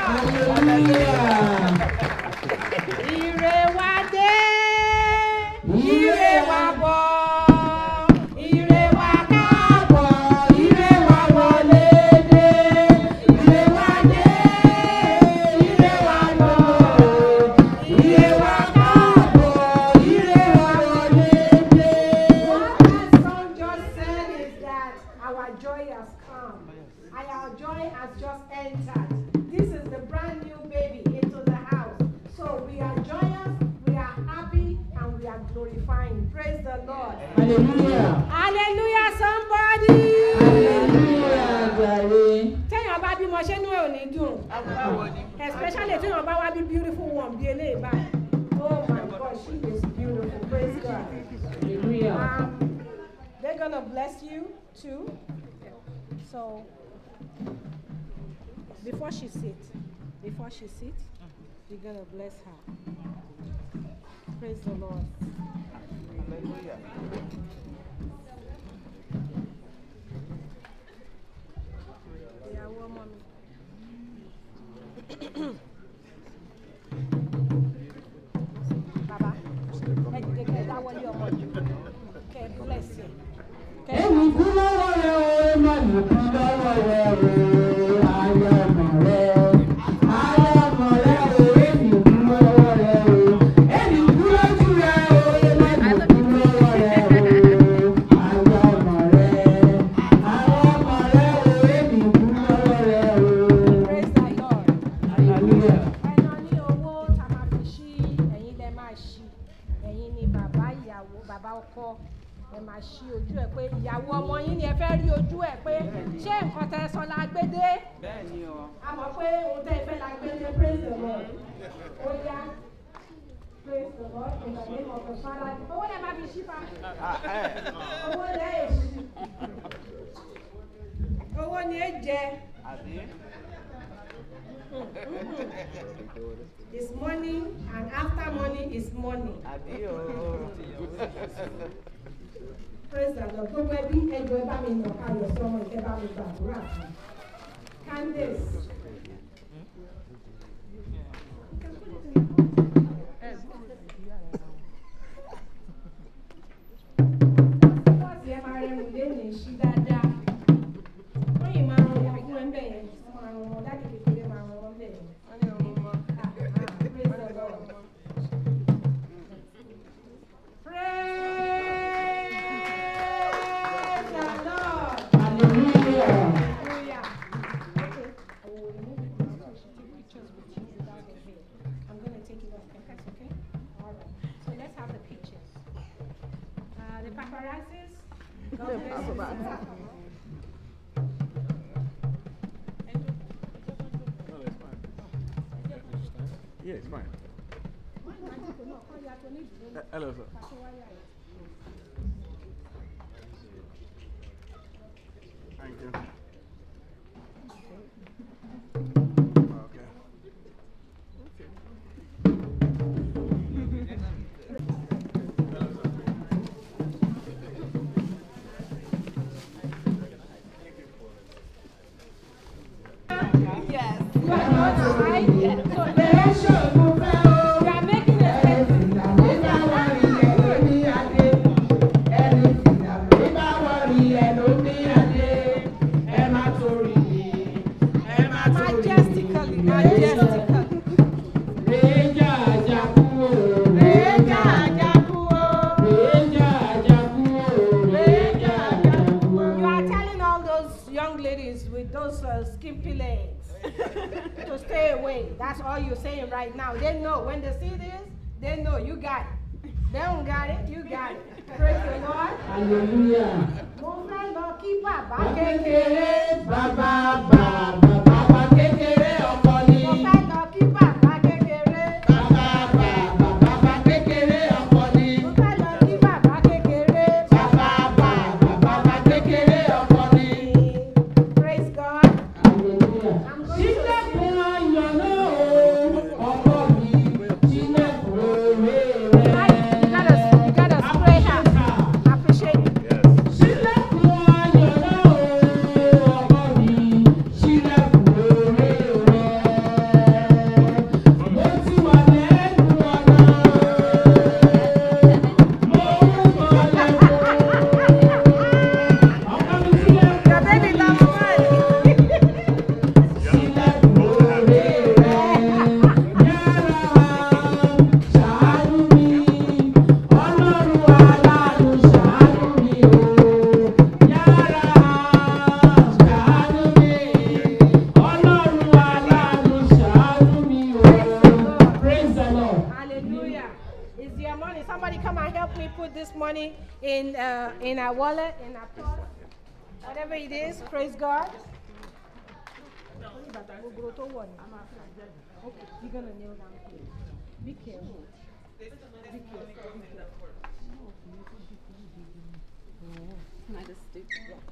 Hallelujah. Ire wa dé, ire wa bọ̀, ire wa káàbọ̀, ire wa wọlé dé. Ire wa dé, ire wa bọ̀, ire wa káàbọ̀, ire wa wọlé dé. What that song just said is that our joy has come. Our joy has just entered. This is the brand new baby into the house. So we are joyous, we are happy, and we are glorifying. Praise the Lord. Hallelujah. Hallelujah, somebody. Hallelujah, jàre. Téèyàn bá bímọ ṣé inú ẹ̀ ò ní dùn. Especially téèyàn bá wá bí beautiful one bí eléyìí báyìí. Oh my God, she is beautiful. Praise God. Hallelujah. Um, they're gonna bless you too. So before she sits, before she sits, we're gonna bless her. Praise the Lord. Hallelujah. Ìyàwó ọmọ mi. Bàbá, ẹ dìde kẹ́ ẹ dáwọ́lé ọmọ yìí. Kẹ́ ẹ bless ẹ. Kẹ́ ẹ Èmi kú lọ́wọ́ rẹ̀ o, ẹ má lè kú lọ́wọ́ rẹ̀ o, ayé ọmọ rẹ̀, ayé ọmọ rẹ̀ o, èmi kú lọ́wọ́ rẹ̀ o, èmi kú lójú rẹ̀ o, ẹ má lè kú lọ́wọ́ rẹ̀ o, ayé ọmọ rẹ̀, ayé ọmọ rẹ̀ o, èmi kú lọ́wọ́ rẹ̀ o. praise the Lord. Hallelujah. Ẹ̀nà ní owó tá a máa fi ṣí, ẹ̀yin lẹ máa ṣí. Ẹ̀yin ni bàbá ìyàwó, bàbá ọkọ. Ẹ máa ṣí ojú ẹ̀ pé ìyàwó ọmọ yín ni ẹ fẹ́ rí ojú ẹ̀ pé ṣé nǹkan tẹ́ ẹ sọ la gbé dé? Bẹ́ẹ̀ni o. A mọ̀ pé ohun tẹ́ ẹ fẹ́ la gbé dé, praise the Lord. Ó yá, praise the Lord in the name of the Father. Owó lẹ máa fi ṣí fa. Owó lẹ èṣù. Owó ni ẹ jẹ. Àbí? It's money and after money is money. Àbí o. Praise the Lord. Gbogbo ẹbí ẹjọ́ ẹ bá mi nà káyọ̀ sí ọmọ ìkẹ́ bá mi gbàdúrà fún. Candace. Bọ́ọ̀sì ẹ máa rẹrùn léèní sí dáadáa. Wọ́n yìí máa ràn wọ́n fún ẹ bẹ́ẹ̀ yẹn. Wọ́n máa ràn wọ́n dájú kékeré máa ràn wọ́n bẹ́ẹ̀ yẹn. Praise the Lord. Yeah, it's fine. Uh, hello, sir. Thank you. Okay. Yes. You are not right. Yes. So you are making a majestically, majestically. You are telling all those young ladies with those uh, skimpy legs to stay away. That's all you're saying right now. They know when they see this, they know you got it. They don't got it, you got it. Praise the Lord. Hallelujah. Mo fẹ́ lọ kí bàbá kékeré. Bàbá bàbá bàbá kékeré ọkọ ni. Mo fẹ́ lọ kí bàbá kékeré. Bàbá bàbá bàbá kékeré ọkọ ni. Mo fẹ́ lọ kí bàbá kékeré. Bàbá bàbá bàbá kékeré ọkọ ni. Praise God. Hallelujah. I'm going to Sílẹ̀kùn ayọ̀ náà o, ọkọ mi. Sílẹ̀kùn òwe rẹ̀. You gotta, you gotta spray her. Appreciate it. Yes. Sílẹ̀kùn ayọ̀ náà o, ọkọ mi. Sílẹ̀kùn òwe rẹ̀. Mo ti wà lẹ́nu ọ̀nà. Mo ń bọ̀ lẹ́nu. Ọkọ mi sílẹ̀kùn. Your baby love money. Sílẹ̀kùn òwe rẹ̀. Yára ṣàánú mi. Ọlọ́run aláàánú ṣàánú mi o. Yára ṣàánú mi. Ọlọ́run aláàánú ṣàánú mi o. Praise the Lord. Hallelujah. Is there money? Somebody come and help me put this money in uh, in our wallet, in our purse, whatever it is. Praise God. Okay, you're gonna kneel down here. Be careful. Be careful. Be careful. Can I just stoop?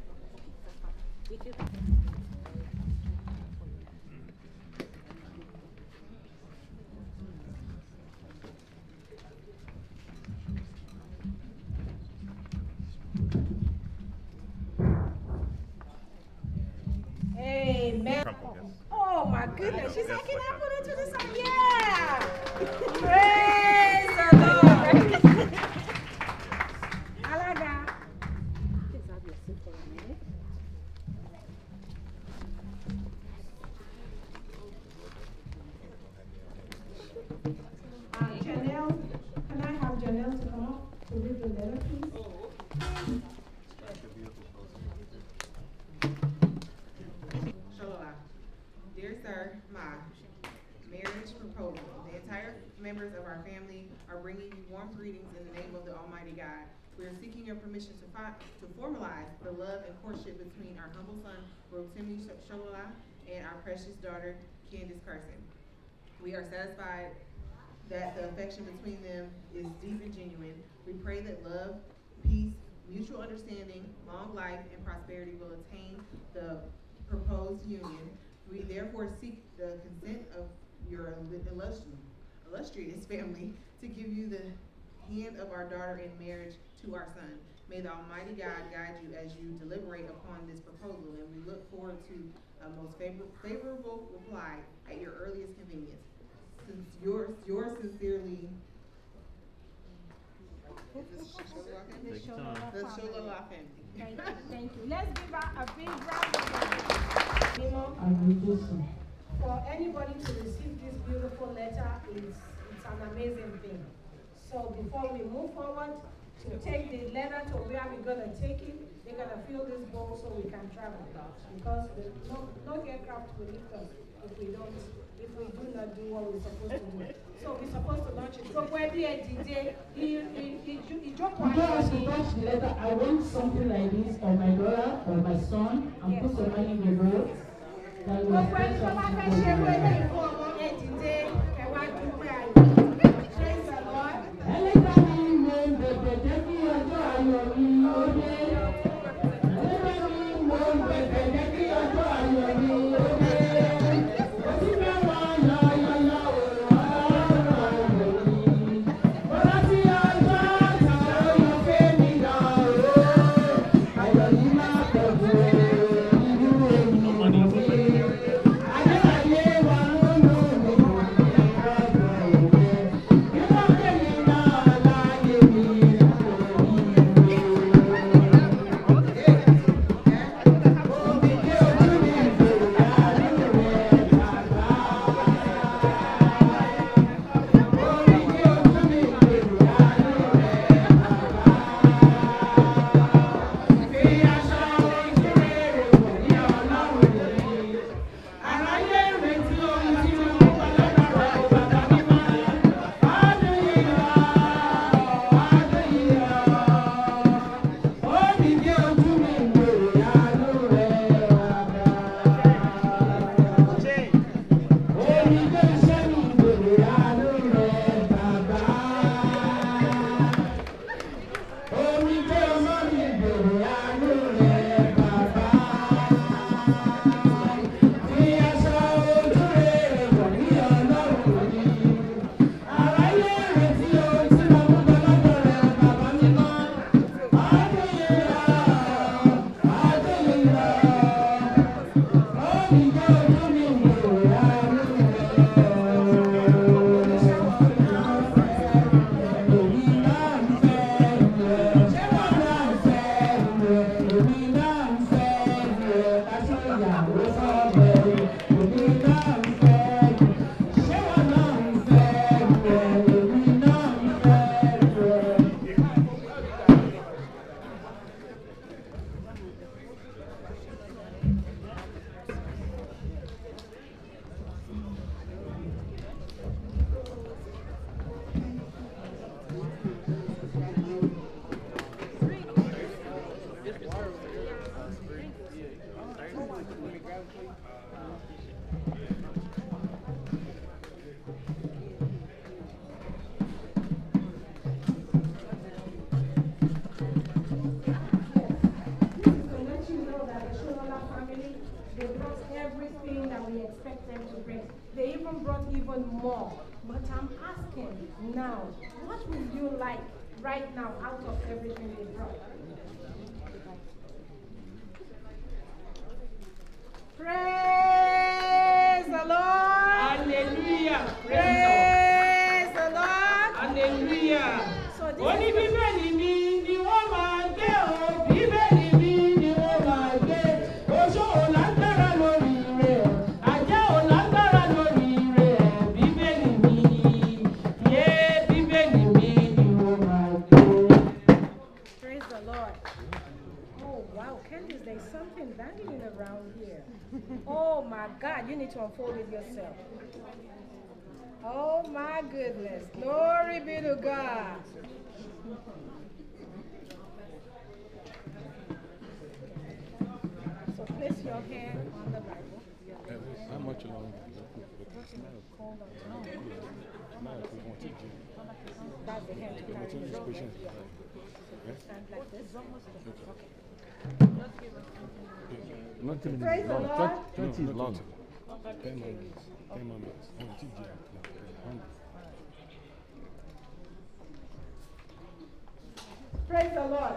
Amen. Crumple, yes. Oh my goodness. She said, Yes, can I like put it to the side? Yeah. Praise the Lord. Alaga. Uh, Janelle, can I have Janelle to come up to read the letter, please? Shalom. Dear sir, my marriage proposal. The entire members of our family are bringing you warm greetings in the name of the Almighty God. We are seeking your permission to fi- to formalize the love and courtship between our humble son, Rotimi Shalom, and our precious daughter, Candace Carson. We are satisfied that the affection between them is deep and genuine. We pray that love, peace, mutual understanding, long life, and prosperity will attain the proposed union. We therefore seek the consent of your illustri- illustrious family to give you the hand of our daughter in marriage to our son. May the Almighty God guide you as you deliberate upon this proposal, and we look forward to a most favor favorable reply at your earliest convenience. Since yours, yours sincerely, the Sholola family. Thank you, thank you. Let's give her a big round of applause. For anybody to receive this beautiful letter, it's, it's an amazing thing. So before we move forward to take the letter to where we're going to take it, they're going to fill this bowl so we can travel. Because the, no, no aircraft will lift us if we don't, if we do not do what we're supposed to do. So we're supposed to launch it. So where the he he he he Before I launch the letter, I want something like this for my daughter or my son, and yes. Put some money in the bowl. That will spend something for Praise the Lord. Now, what would you like right now out of everything they brought? Praise the Lord! Hallelujah! Praise the Lord! Hallelujah! So this Only is people in me, the woman, people in me, the woman, Ojo Olandara lori re, Aja Olandara lori re, people in me, yeah, people in me, the woman. Praise the Lord. Oh wow, Candice, there's something dangling around here. Oh my God, you need to unfold it yourself. Oh my goodness. Glory be to God. So place your hand on the Bible. How much longer? Hold on. That's the hand to carry the rope. Stand like this. Okay. Not ten minutes. Praise the long. Lord. twenty is long. ten minutes. ten minutes. Praise the Lord.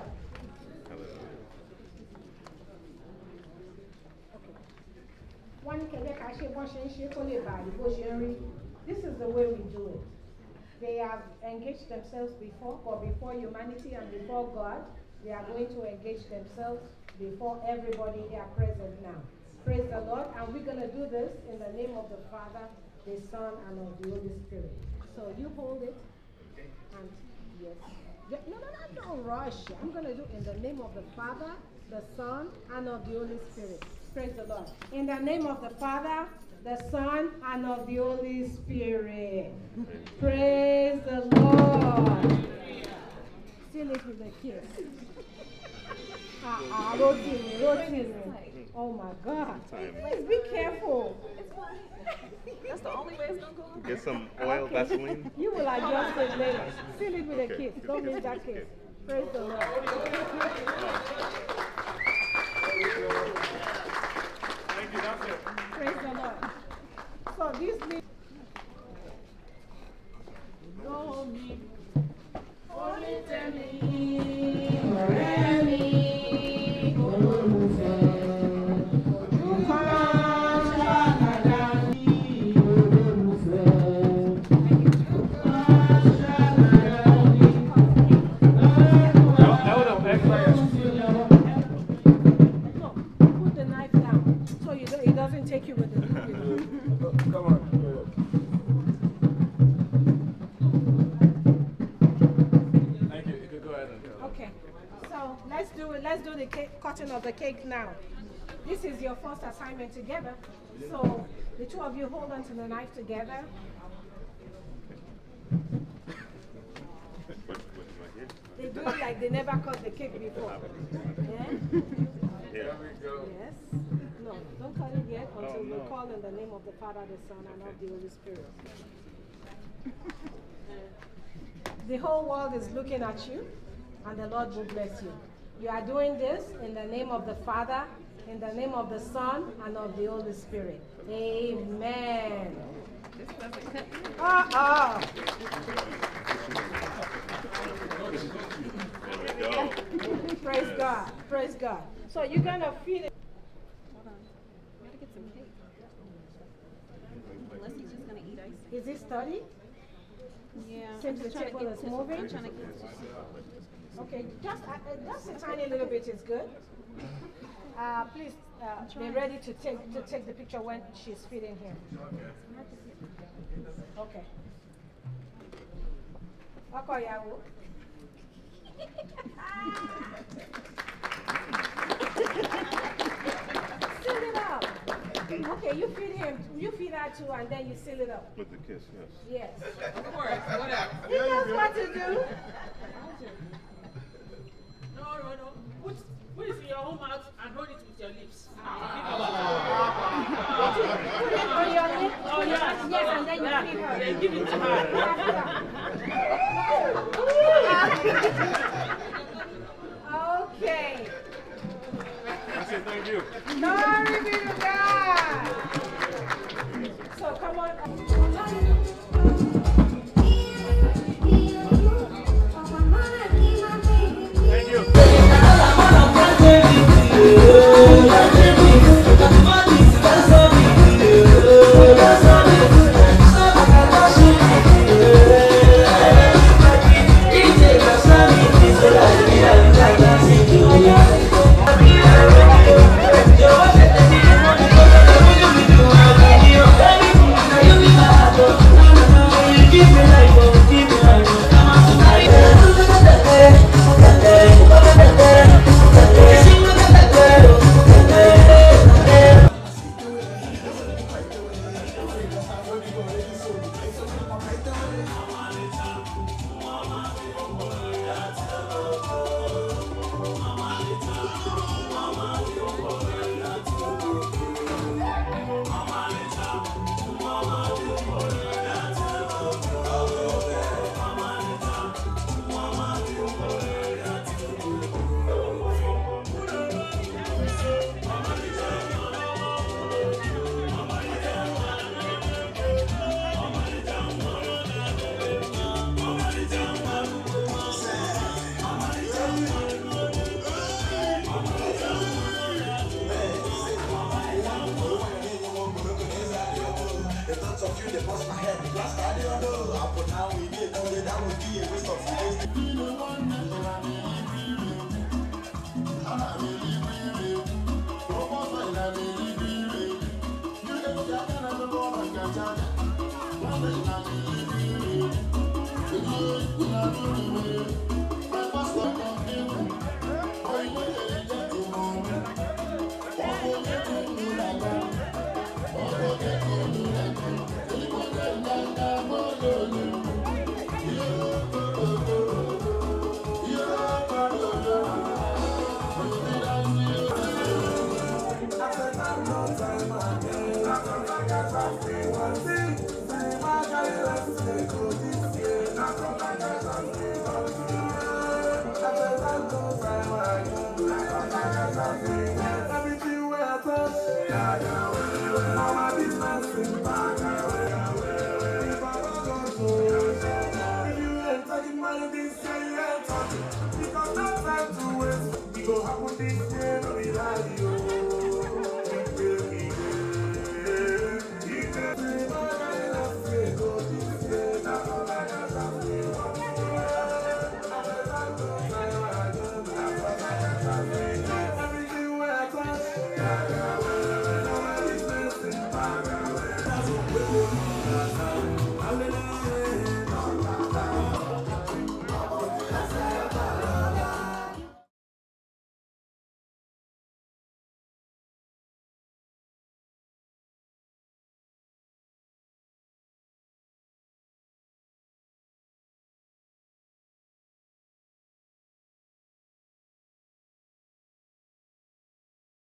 This is the way we do it. They have engaged themselves before, or before humanity and before God. They are going to engage themselves before everybody here present now. Praise the Lord. And we're going to do this in the name of the Father, the Son, and of the Holy Spirit. So you hold it. And yes. Yeah, no, no, no, don't rush. I'm going to do in the name of the Father, the Son, and of the Holy Spirit. Praise the Lord. In the name of the Father, the Son, and of the Holy Spirit. Praise the Lord. Seal it with a kiss. Ah, ah, rotating, rotating. Oh my God. Please be careful. That's the only way it's going to go. Get some oil, Okay. Vaseline. You will adjust it later. Seal it with a Okay. kiss. Don't miss that kiss. Praise the Lord. Thank you, that's it. Praise the Lord. So this means no me. Only tell me, ọ̀rẹ́ mi, olólùfẹ́. Ojú kan ṣàlàyé mi, olólùfẹ́. Ojú kan ṣàlàyé mi. Hold on, extra. No, put the knife down so you don't, it doesn't take you with the you know. Come on. Thank you. You can go ahead and go. Okay, so let's do it. Let's do the cake, cutting of the cake now. This is your first assignment together. So the two of you hold on to the knife together. They do it like they never cut the cake before. Yeah? Here we go. Yes. No, don't cut it yet until Oh, you no. call in the name of the Father, the Son, and of the Holy Spirit. The whole world is looking at you, and the Lord will bless you. You are doing this in the name of the Father, in the name of the Son, and of the Holy Spirit. Amen. This doesn't cut. Uh-uh. There we go. Praise God. Praise God. So you're going to feed it. Hold on. We gotta get some cake. Unless he's just gonna eat ice. Is it study? Yeah. Since the I'm just trying to table get is to- moving? I'm trying to get. Okay, just, uh, uh, just a tiny little bit is good. Uh, please uh, be ready to take to take the picture when she's feeding him. Okay. Okoyawo. Seal it up. Okay, you feed him. You feed her too, and then you seal it up. With the kiss, yes. Yes. Of course, whatever. He knows what to do. No, no, no. Put, put it in your own mouth and hold it with your lips. Put it, put it on your lip. Oh, yes. Yes, and then you Yeah, feed her. then give it to her. Okay. That's it, thank you. Glory be to God. So come on. Everything where I touch, all my business is back. If I don't go, if you ain't talking money, this say you ain't talking. Because no time to waste, we go happen this year, no be like you. Everything where I touch,